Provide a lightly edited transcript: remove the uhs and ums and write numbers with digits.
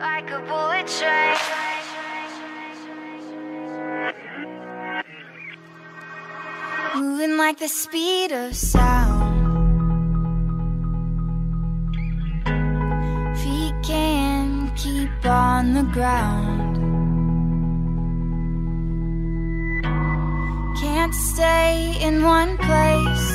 like a bullet train. Moving like the speed of sound. Feet can't keep on the ground. Can't stay in one place.